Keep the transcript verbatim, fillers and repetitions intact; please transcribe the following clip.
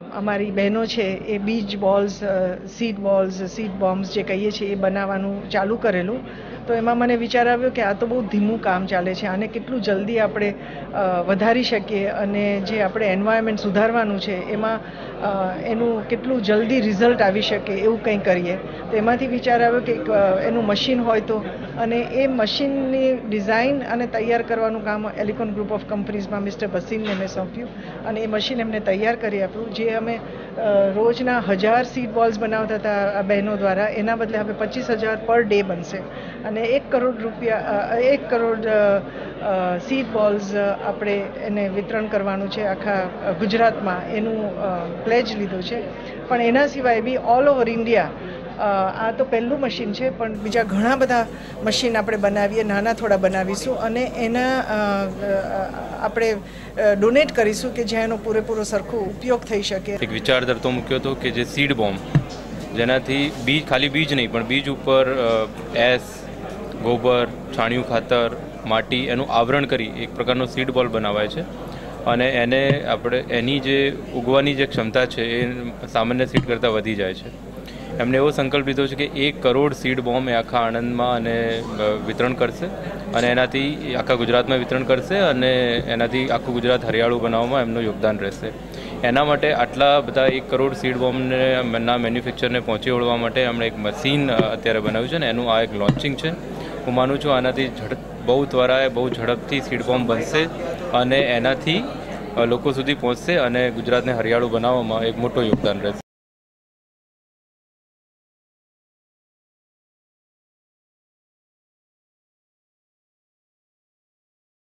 અમારી બહેનો છે એ બીજ balls, seed balls, seed bombs જે કહીએ છીએ એ બનાવવાનું ચાલુ કરેલું. તો એમાં મને વિચાર આવ્યો કે આ તો બહુ ધીમું કામ ચાલે છે, આને કેટલું જલ્દી આપણે વધારી શકીએ અને જે આપણે એન્વાયરમેન્ટ સુધારવાનું છે એમાં એનું કેટલું જલ્દી રિઝલ્ટ આવી શકે એવું કંઈ કરીએ. તો એમાંથી વિચાર આવ્યો કે એનું મશીન હોય તો, અને એ મશીનની ડિઝાઇન અને તૈયાર કરવાનું કામ એલિકોન ગ્રુપ ઓફ કંપનીઝમાં મિસ્ટર ભસીનને મેં સોંપ્યું અને એ મશીન એમને તૈયાર કરી આપ્યું. જે અમે રોજના હજાર સીડ બોલ્સ બનાવતા હતા આ બહેનો દ્વારા, એના બદલે હવે પચીસ હજાર પર ડે બનશે અને એક કરોડ રૂપિયા એક કરોડ સીડ બોલ્સ આપણે એને વિતરણ કરવાનું છે આખા ગુજરાતમાં, એનું પ્લેજ લીધું છે. પણ એના સિવાય બી ઓલ ઓવર ઇન્ડિયા આ તો પહેલું મશીન છે, પણ બીજા ઘણા બધા મશીન આપણે બનાવીએ, નાના થોડા બનાવીશું અને એના આપણે ડોનેટ કરીશું કે જ્યાં એનો પૂરેપૂરો સરખો ઉપયોગ થઈ શકે. એક વિચાર ધરતો મૂક્યો હતો કે જે સીડ બોમ્બ, જેનાથી બીજ ખાલી બીજ નહીં પણ બીજ ઉપર એસ, ગોબર, છાણિયું ખાતર, માટી એનું આવરણ કરી એક પ્રકારનો સીડ બોલ બનાવાય છે અને એને આપણે એની જે ઉગવાની જે ક્ષમતા છે એ સામાન્ય સીડ કરતાં વધી જાય છે. એમને એવો સંકલ્પ લીધો છે કે એક કરોડ સીડ બોમ્બ એ આખા આણંદમાં અને વિતરણ કરશે અને એનાથી આખા ગુજરાતમાં વિતરણ કરશે અને એનાથી આખું ગુજરાત હરિયાળું બનાવવામાં એમનું યોગદાન રહેશે. એના માટે આટલા બધા એક કરોડ સીડ બોમ્બને ના મેન્યુફેક્ચરને પહોંચી વળવા માટે એમણે એક મશીન અત્યારે બનાવ્યું છે ને એનું આ એક લોન્ચિંગ છે. હું માનું છું આનાથી ઝડપ બહુ ત્વરાએ બહુ ઝડપથી સીડ બોમ્બ બનશે અને એનાથી લોકો સુધી પહોંચશે અને ગુજરાતને હરિયાળું બનાવવામાં એક મોટું યોગદાન રહેશે.